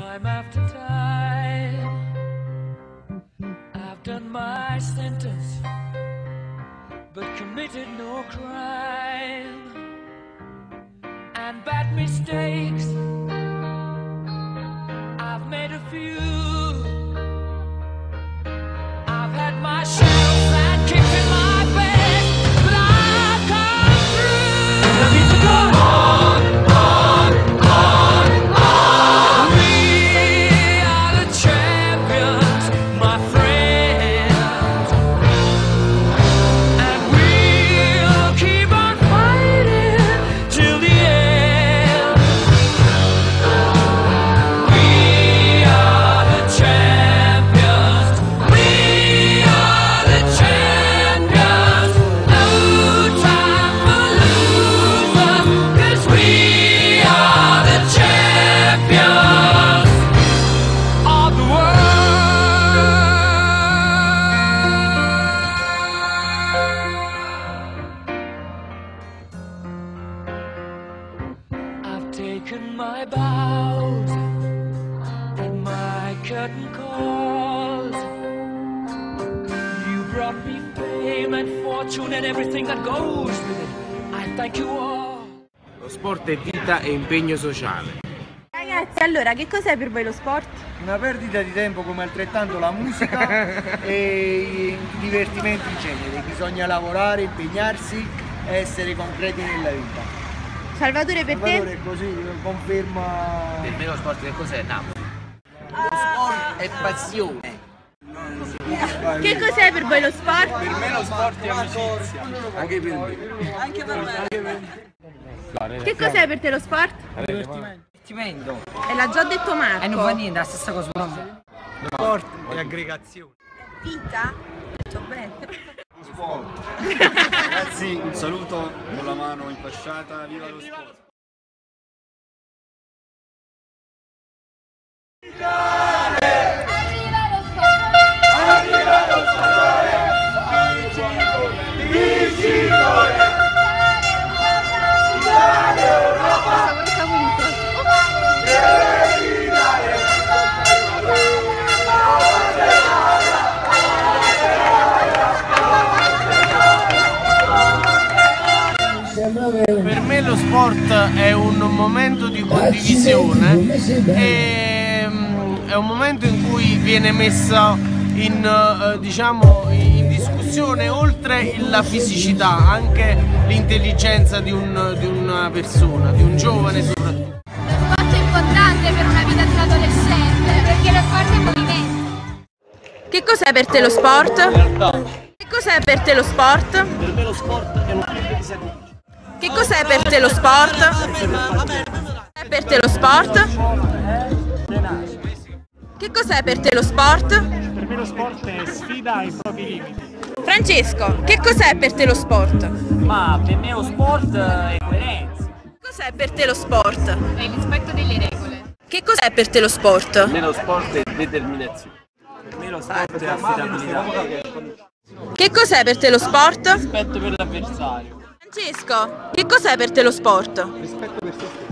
Time after time, I've done my sentence, but committed no crime. And bad mistakes, I've made a few. I've had my share of bad kicks in my bed, but I've come through. I need to go on, on, on, on. We are the champions, my friends, and we'll keep on fighting till the end. We are the champions. We are the champions. No time for losers, 'cause we are the champions of the world. I've taken my bows and my curtain calls. You brought me fame and fortune and everything that goes with it. I thank you all. Lo sport è vita e impegno sociale. Ragazzi, allora, che cos'è per voi lo sport? Una perdita di tempo come altrettanto la musica e i divertimenti in genere. Bisogna lavorare, impegnarsi e essere concreti nella vita. Salvatore, per Salvatore te? è così, conferma. Per me lo sport che cos'è? Napoli. Lo sport è passione. Che cos'è per voi lo sport? Per me lo sport è amicizia. Anche per me. Anche per me. Che cos'è per te lo sport? Divertimento. E l'ha già detto Marco. E non fa niente, è la stessa cosa per me. Sport e aggregazione. Pizza? Sto bene. Sport. Ragazzi, un saluto con la mano impasciata, viva lo sport. Per me lo sport è un momento di condivisione, è un momento in cui viene messa in discussione, oltre la fisicità, anche l'intelligenza di una persona, di un giovane soprattutto. Lo sport è importante per una vita di un adolescente, perché lo sport è movimento. Che cos'è per te lo sport? Che cos'è per te lo sport? Per me lo sport è uno sport di sacrificio. Che cos'è per te lo sport? Che cos'è per te lo sport? Che cos'è per te lo sport? Per me lo sport è sfida ai propri limiti. Francesco, che cos'è per te lo sport? Ma per me lo sport è coerenza. Che cos'è per te lo sport? È il rispetto delle regole. Che cos'è per te lo sport? Per me lo sport è determinazione. Per me lo sport è affidabilità. Che cos'è per te lo sport? Rispetto per l'avversario. Francesco, che cos'è per te lo sport? Rispetto per se stesso.